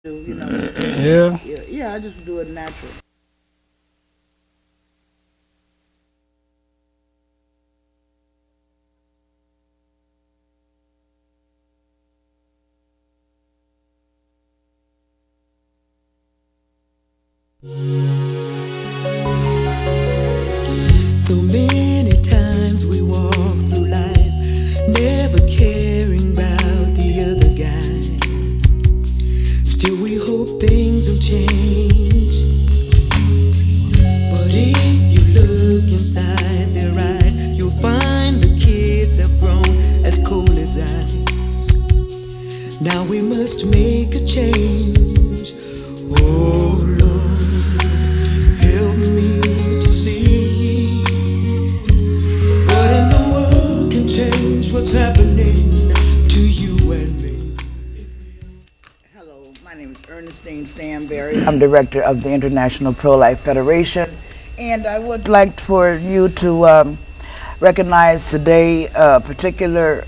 You know. Yeah. Yeah, I just do it natural. So many times we walk through life, never caring about the other guy. Still we hope things will change. But if you look inside their eyes, you'll find the kids have grown as cold as ice. Now we must make a change. Oh Lord, help me to see what in the world can change what's happening to you and me. Hello, my name is Ernestine Standberry. I'm director of the International Pro-Life Federation, and I would like for you to recognize today a particular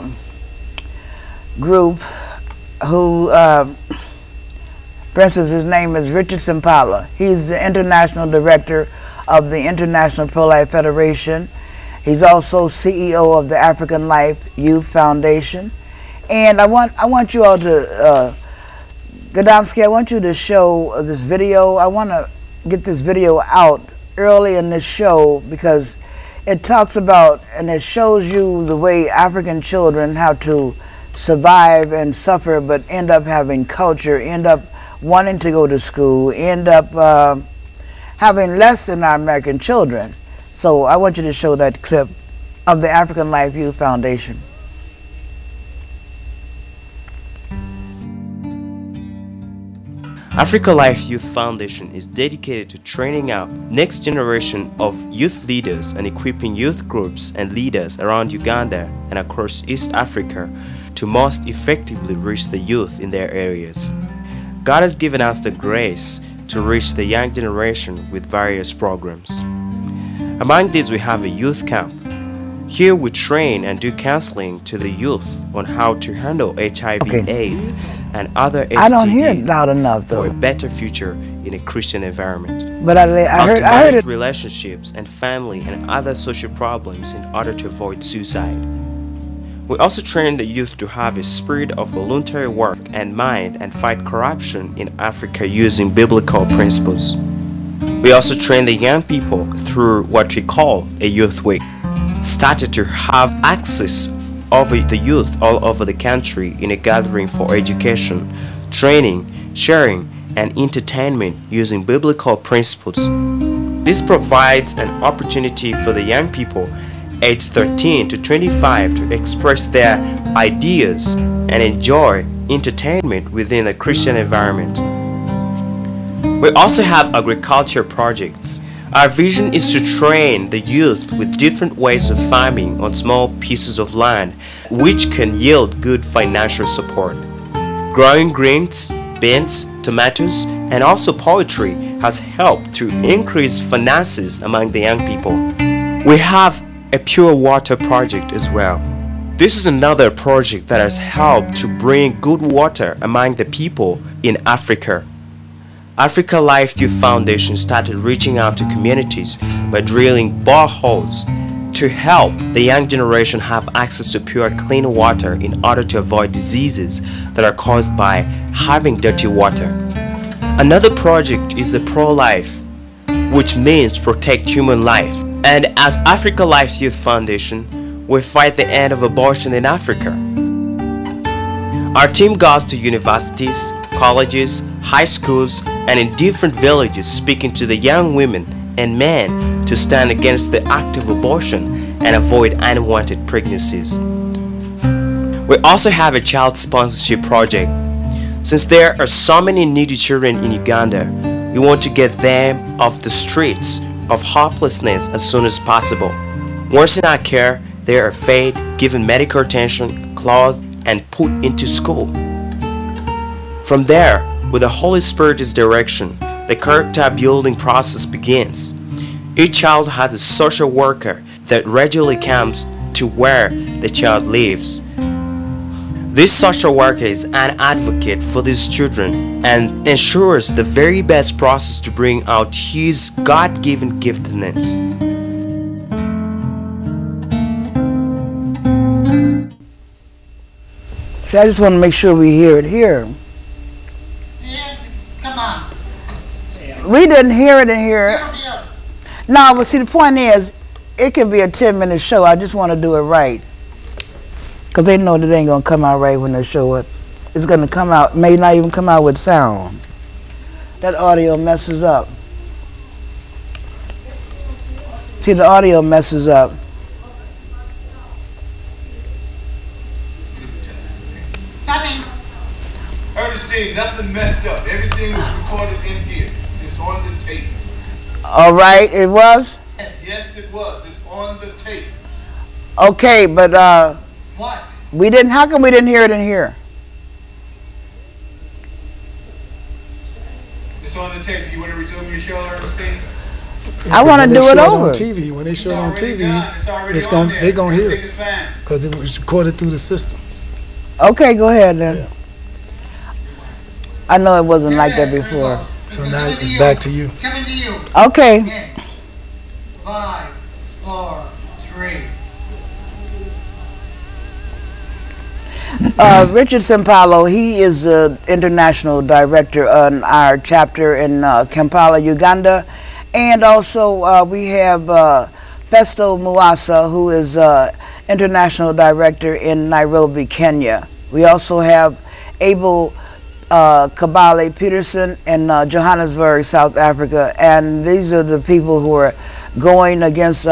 group who, for instance, his name is Richard Simpala. He's the international director of the International Pro-Life Federation. He's also CEO of the African Life Youth Foundation. And I want you all to, Gadomski, I want you to show this video. I want to get this video out early in this show because it talks about and it shows you the way African children have to survive and suffer but end up having culture, end up wanting to go to school, end up having less than our American children. So I want you to show that clip of the African Life Youth Foundation. Africa Life Youth Foundation is dedicated to training up next generation of youth leaders and equipping youth groups and leaders around Uganda and across East Africa to most effectively reach the youth in their areas. God has given us the grace to reach the young generation with various programs. Among these we have a youth camp. Here we train and do counseling to the youth on how to handle HIV, AIDS, and other STDs I don't hear it loud enough, though. for a better future in a Christian environment. But I heard it. Relationships and family and other social problems in order to avoid suicide. We also train the youth to have a spirit of voluntary work and mind and fight corruption in Africa using biblical principles. We also train the young people through what we call a youth week. Started to have access over the youth all over the country in a gathering for education, training, sharing, and entertainment using biblical principles. This provides an opportunity for the young people aged 13 to 25 to express their ideas and enjoy entertainment within a Christian environment. We also have agriculture projects. Our vision is to train the youth with different ways of farming on small pieces of land which can yield good financial support. Growing greens, beans, tomatoes, and also poultry has helped to increase finances among the young people. We have a pure water project as well. This is another project that has helped to bring good water among the people in Africa. Africa Life Youth Foundation started reaching out to communities by drilling boreholes to help the young generation have access to pure clean water in order to avoid diseases that are caused by having dirty water. Another project is the Pro-Life, which means protect human life. And as Africa Life Youth Foundation, we fight the end of abortion in Africa. Our team goes to universities, colleges, high schools, and in different villages speaking to the young women and men to stand against the act of abortion and avoid unwanted pregnancies. We also have a child sponsorship project. Since there are so many needy children in Uganda, we want to get them off the streets of hopelessness as soon as possible. Once in our care, they are fed, given medical attention, clothed, and put into school. From there, with the Holy Spirit's direction, the character building process begins. Each child has a social worker that regularly comes to where the child lives. This social worker is an advocate for these children and ensures the very best process to bring out his God-given giftedness. See, I just want to make sure we hear it here. Yeah, come on. We didn't hear it in here. No, but see, the point is, it can be a 10-minute show. I just want to do it right. Because they know that it ain't going to come out right when they show it. It's going to come out, may not even come out with sound. That audio messes up. See, the audio messes up. Nothing. Ernestine, nothing messed up. Everything was recorded in here. It's on the tape. All right, it was? Yes, it was. It's on the tape. Okay, but What? we didn't, how come we didn't hear it in here? It's on the tape. You want to resume your show, Ernestine? I want to do it over. On TV, when they show it on TV, It's they're gonna hear it Everything is fine. because it was recorded through the system. Okay, go ahead then. Yeah. I know it wasn't like that before. So now it's back to you. Coming to you. Okay. Okay. 5, 4, 3. Richard Sampalo, he is the international director on our chapter in Kampala, Uganda. And also we have Festo Muasa, who is international director in Nairobi, Kenya. We also have Abel Kabale Peterson in Johannesburg, South Africa. And these are the people who are going against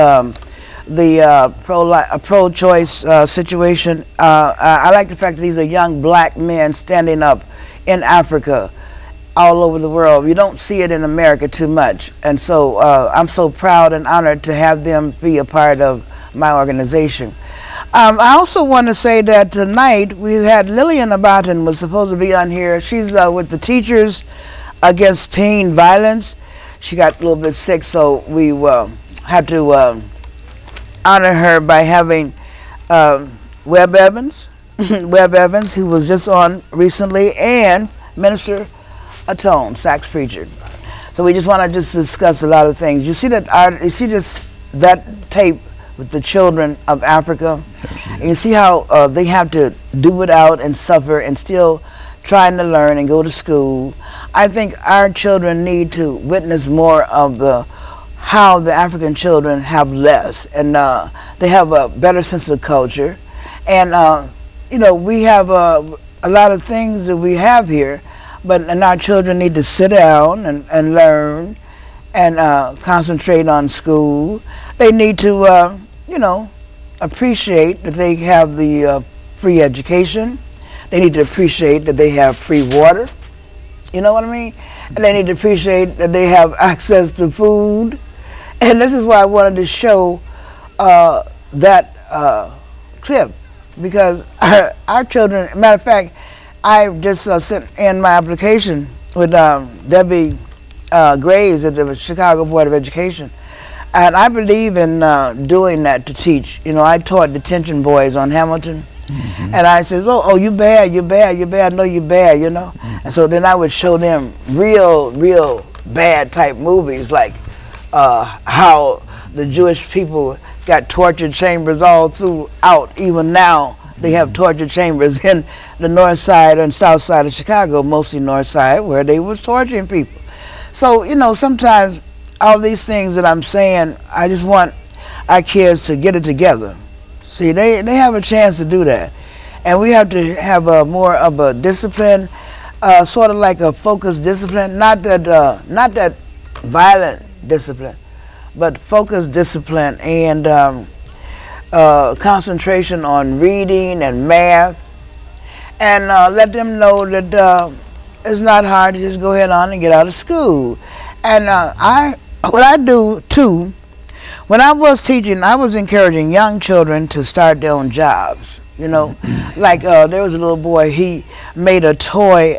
the pro-choice situation. I like the fact that these are young black men standing up in Africa, all over the world. You don't see it in America too much. And so I'm so proud and honored to have them be a part of my organization. I also want to say that tonight we had Lillian Aton was supposed to be on here. She's with the Teachers Against Teen Violence. She got a little bit sick, so we had to honor her by having Webb Evans, Webb Evans, who was just on recently, and Minister Aton, sax preacher. So we just want to just discuss a lot of things. You see that you see that tape with the children of Africa, and you see how they have to do it out and suffer and still trying to learn and go to school. I think our children need to witness more of how the African children have less, and they have a better sense of culture. And you know, we have a lot of things that we have here, and our children need to sit down and learn and concentrate on school. They need to you know, appreciate that they have the free education. They need to appreciate that they have free water. You know what I mean? And they need to appreciate that they have access to food. And this is why I wanted to show that clip, because our children, matter of fact, I just sent in my application with Debbie Graves at the Chicago Board of Education. And I believe in doing that to teach. You know, I taught detention boys on Hamilton. Mm-hmm. And I said, oh, you bad, you bad, you bad, no, you bad, you know. Mm-hmm. And so then I would show them real bad type movies, like how the Jewish people got torture chambers all throughout. Even now, they have torture chambers in the north side and south side of Chicago, mostly north side, where they was torturing people. So, you know, sometimes all these things that I'm saying, I just want our kids to get it together. See, they have a chance to do that. And we have to have more of a discipline, sort of like a focused discipline, not that violent discipline, but focused discipline and concentration on reading and math, and let them know that it's not hard to just go ahead on and get out of school. And what I do too, when I was teaching, I was encouraging young children to start their own jobs. You know, like there was a little boy, he made a toy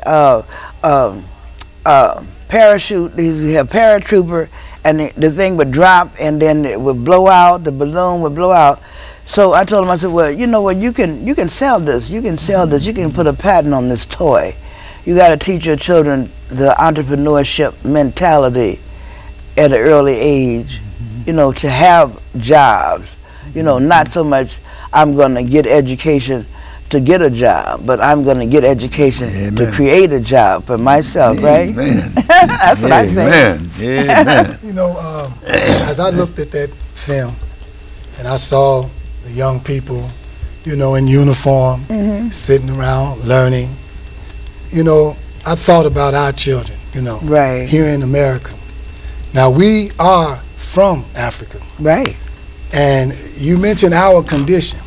parachute. He's a paratrooper, and the thing would drop, and then it would blow out. The balloon would blow out. So I told him, I said, well, you know what, you can sell this. You can sell this. You can put a patent on this toy. You got to teach your children the entrepreneurship mentality at an early age, you know, to have jobs. You know, not so much I'm going to get education to get a job, but I'm going to get education to create a job for myself, right? That's what I think. Amen. You know, as I looked at that film and I saw the young people, you know, in uniform, sitting around learning, you know, I thought about our children, you know, here in America. Now, we are from Africa. Right. And you mentioned our condition.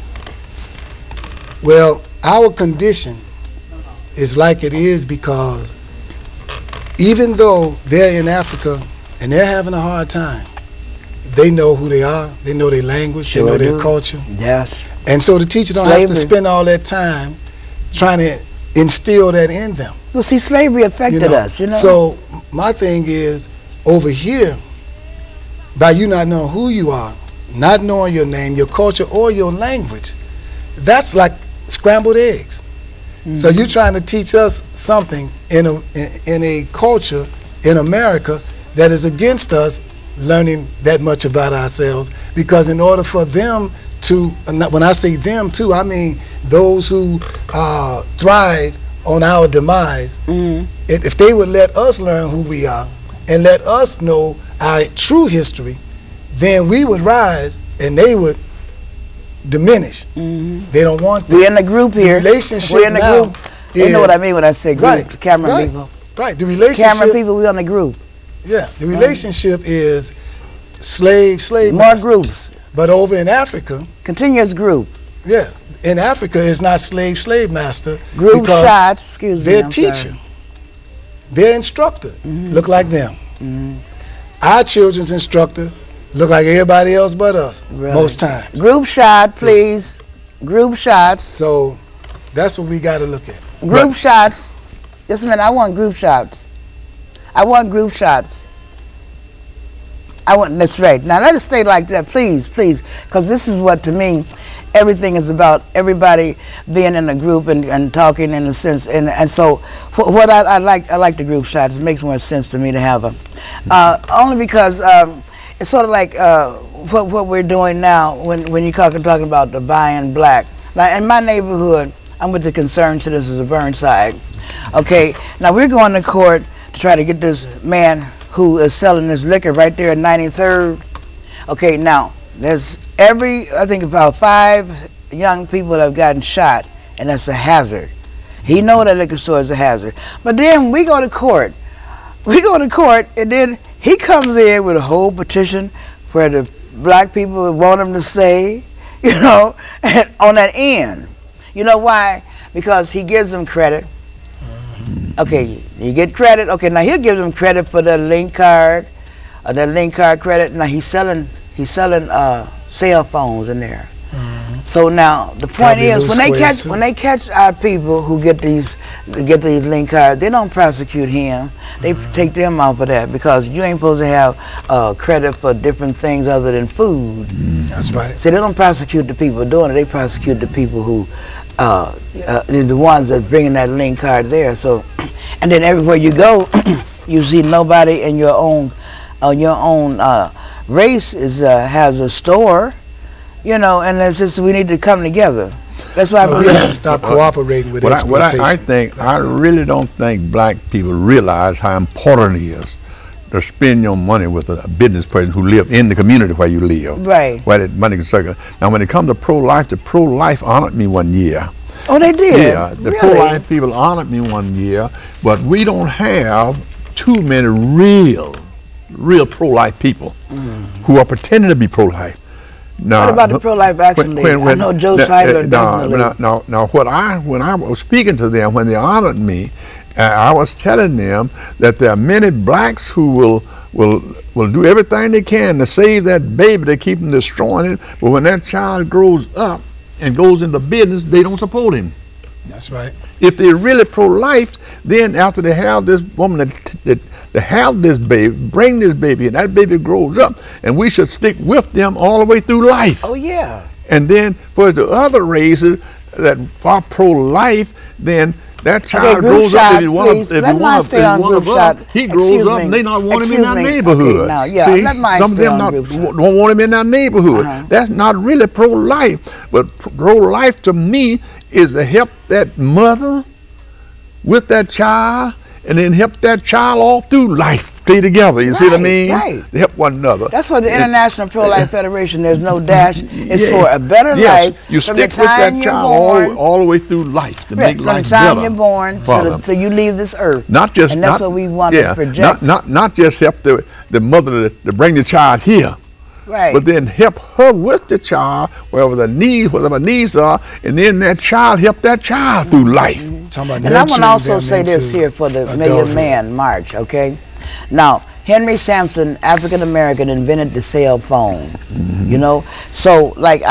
Well, our condition is like it is because even though they're in Africa and they're having a hard time, they know who they are, they know their language, they know their culture. Yes. And so the teacher don't have to spend all that time trying to instill that in them. Well, see, slavery affected us, you know. So my thing is, over here, by you not knowing who you are, not knowing your name, your culture, or your language, that's like scrambled eggs. So you're trying to teach us something in a culture in America that is against us learning that much about ourselves, because in order for them to, when I say them too, I mean those who thrive on our demise, if they would let us learn who we are and let us know our true history, then we would rise and they would diminish. They don't want that. We're in a group here. The relationship we're in a now group. You know what I mean when I say group. Right, Camera people. Right. The relationship. Camera people, we're on a group. Yeah. The relationship is slave More master. groups. But over in Africa, continuous group. Yes. In Africa, it's not slave master. Group shots, excuse me. Their teacher, their instructor, look like them. Our children's instructor look like everybody else but us, most times. Group shot, please. Group shots. So that's what we got to look at. Group shots. Just a minute, I want group shots. I want group shots. I want, that's right. Now let us stay like that, please, please, because this is what, to me, everything is about, everybody being in a group and talking in a sense. And so what I like the group shots. It makes more sense to me to have them. Only because it's sort of like what we're doing now when you're talking about the buying black. Like in my neighborhood, I'm with the Concerned Citizens of Burnside. Okay, now we're going to court to try to get this man who is selling this liquor right there at 93rd. Okay, now there's I think about 5 young people that have gotten shot, and that's a hazard. He know that liquor store is a hazard. But then we go to court. And then he comes in with a whole petition where the black people want him to stay, you know, and on that end. You know why? Because he gives them credit. Okay, you get credit. Okay, now he'll give them credit for the link card, credit. Now he's selling cell phones in there. So now the point is, when they catch our people who get these link cards, they don't prosecute him. They take them off of that, because you ain't supposed to have credit for different things other than food. That's right. So they don't prosecute the people doing it. They prosecute the people who the ones that bringing that link card there. So, and then everywhere you go, you see nobody in your own race has a store, you know, and it's just we need to come together. That's why we have to stop cooperating with exploitation. I really don't think black people realize how important it is to spend your money with a business person who live in the community where you live. Right. Where that money can circulate. Now, when it comes to pro-life, the pro-life honored me one year. Oh, they did? Yeah, the pro-life people honored me one year, but we don't have too many real pro-life people who are pretending to be pro-life. Now, what about the pro-life action league? I know Joe Schuyler definitely. Now, when I was speaking to them, when they honored me, I was telling them that there are many blacks who will do everything they can to save that baby. They keep them destroying it, but when that child grows up and goes into business, they don't support him. That's right. If they're really pro-life, then after they have this woman that have this baby, bring this baby, and that baby grows up, and we should stick with them all the way through life. Oh yeah. And then for the other races that are pro-life, then that child grows up, if he grows up and they not want him in that neighborhood. Okay, now, yeah, see, let mine some of stay them on don't want him in that neighborhood. That's not really pro-life. But pro-life to me is to help that mother with that child, and then help that child all through life. Stay together, you see what I mean? Right. They help one another. That's what the International Pro-Life Federation, there's no dash. It's for a better life. You from stick the with that time child all the way through life to make life better. From the time you're born till you leave this earth. Not just, and that's what we want to project. Not just help the mother to bring the child here. Right. But then help her with the child, whatever needs are, and then that child help that child through life. And I want to also say this here for the Million Man March, okay? Now, Henry Sampson, African American, invented the cell phone. You know, so like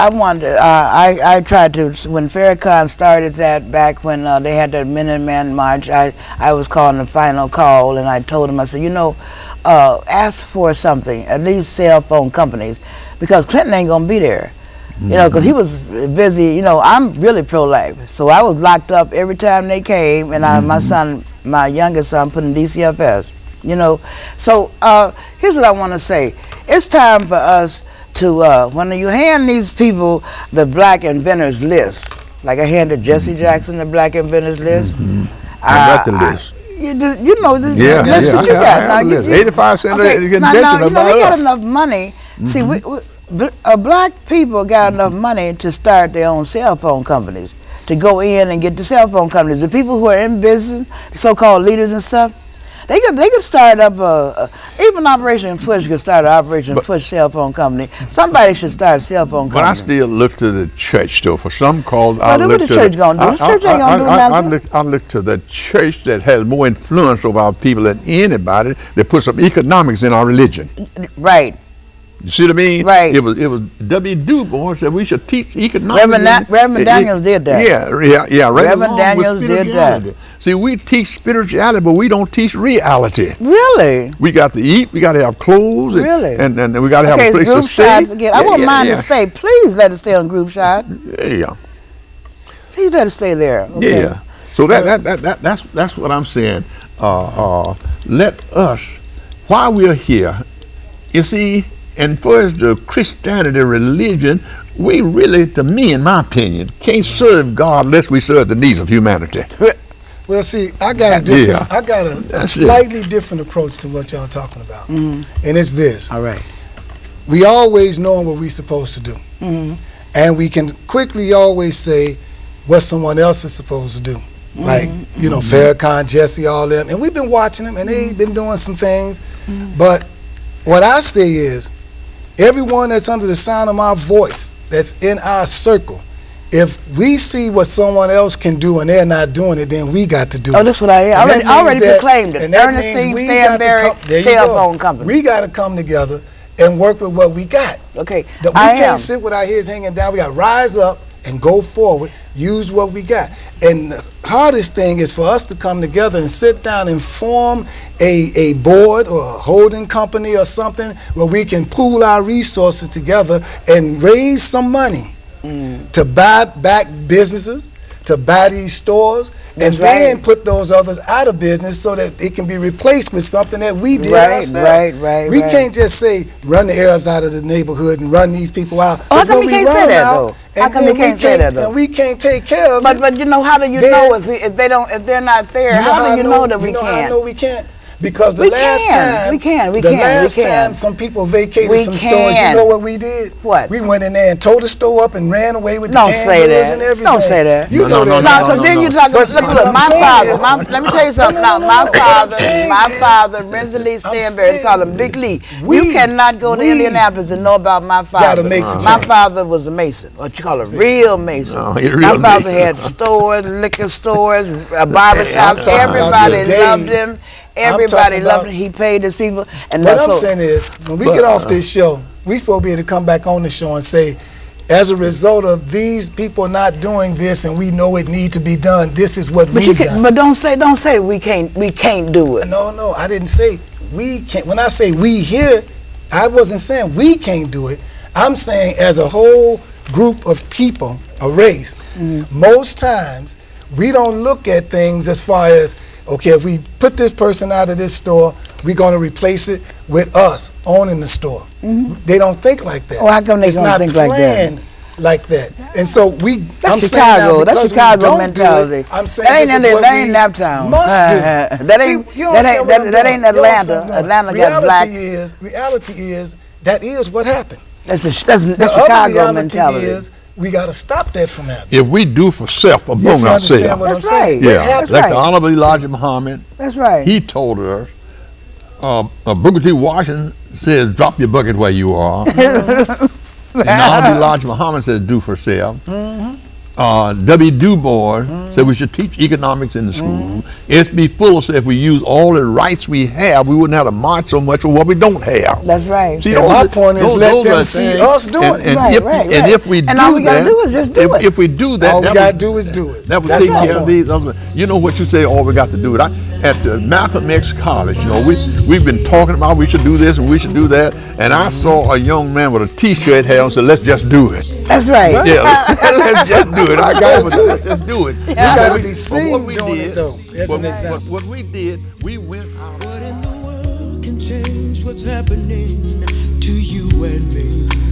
I tried to, when Farrakhan started that back when they had that Million Man March, I was calling the final call, and I told him, I said, you know, ask for something, at least cell phone companies, because Clinton ain't gonna be there. You know, because he was busy. You know, I'm really pro-life, so I was locked up every time they came, and my youngest son, put in DCFS. You know, so here's what I want to say. It's time for us to, when you hand these people the Black Inventors list, like I handed Jesse Jackson the Black Inventors list. I got the list. You know the list that you got. Now, 85% okay, now, you know, we got enough money. See, black people got enough money to start their own cell phone companies, to go in and get the cell phone companies. The people who are in business, so-called leaders and stuff, they could start up even Operation Push could start an Operation Push cell phone company. Somebody should start a cell phone company. But I still look to the church though. For some called, what the church gonna do? The church ain't gonna do nothing. I look to the church that has more influence over our people than anybody. That put some economics in our religion. Right. You see what I mean? Right. It was W. Du Bois said we should teach economics. Reverend Daniels did that. Yeah. Reverend Daniels did that. See, we teach spirituality, but we don't teach reality. Really? We got to eat. We got to have clothes. Really? And we got to have a place to stay. Again. I want mine to stay. Please let it stay on group shot. Yeah. Please let it stay there. Okay. Yeah. So that's what I'm saying. Let us, while we're here, you see. And for the Christianity religion, we really, to me, in my opinion, can't serve God unless we serve the needs of humanity. Well, see, I got a slightly different approach to what y'all talking about, and it's this. All right. We always know what we're supposed to do, and we can quickly always say what someone else is supposed to do. Like, you know, Farrakhan, Jesse, all them, and we've been watching them, and they've been doing some things, but what I say is, everyone that's under the sound of my voice, that's in our circle, if we see what someone else can do and they're not doing it, then we got to do it. Oh, that's what I already proclaimed it. Ernestine, Standberry, cell phone company. We got to come together and work with what we got. Okay, we can't sit with our heads hanging down. We got to rise up and go forward, use what we got. And the hardest thing is for us to come together and sit down and form a board or a holding company or something where we can pool our resources together and raise some money to buy back businesses, to buy these stores, and then put those others out of business so that it can be replaced with something that we did ourselves. We can't just say run the Arabs out of the neighborhood and run these people out. How come you can't say that though? How come you can't say that though? And we can't take care of it. But you know, how do you know if they're not there? How do you know that we can't? How I know we can't? Because the last time some people vacated some stores, you know what we did? What? We went in there and tore the store up and ran away with the canned goods and everything. Don't say that. You know that. No, because then you're talking. Look, my father. Let me tell you something. Now, my father, Ernestine Standberry, they call him Big Lee. You cannot go to Indianapolis and know about my father. My father was a Mason, what you call a real Mason. My father had stores, liquor stores, barbershops. Everybody loved him. Everybody loved him. He paid his people. And what I'm saying is, when we get off this show, we supposed to be able to come back on the show and say, as a result of these people not doing this, and we know it needs to be done, this is what we've done. But don't say we can't do it. No, I didn't say we can't. When I say we here, I wasn't saying we can't do it. I'm saying as a whole group of people, a race, most times we don't look at things as far as, okay, if we put this person out of this store, we're going to replace it with us owning the store. They don't think like that. Oh, how come they don't think like that? It's not planned like that. And so That's Chicago. That's Chicago mentality. I'm saying that ain't Naptown. Must do. That ain't Atlanta. Atlanta got black. Reality is that is what happened. That's Chicago mentality. Is we got to stop that from happening. If we do for self among ourselves. That's right. Yeah, like the Honorable Elijah Muhammad. That's right. He told us, Booker T. Washington says, drop your bucket where you are. And Honorable Elijah Muhammad says, do for self. W. Du Bois said we should teach economics in the school. S.B. Fuller said if we use all the rights we have, we wouldn't have to march so much for what we don't have. That's right. See, my point is let them see us doing it. And if we do that, all we got to do is just do it. If we do that, all we got to do is do it. That would take care of these other. You know what you say, all we got to do it. At the Malcolm X College, you know, we've been talking about we should do this and we should do that. And I saw a young man with a T-shirt had on, said, let's just do it. That's right. Yeah, let's just do it. I got to do Let's just do it. You got to be seen doing it, though. That's an example. What we did, we went out. What in the world can change what's happening to you and me?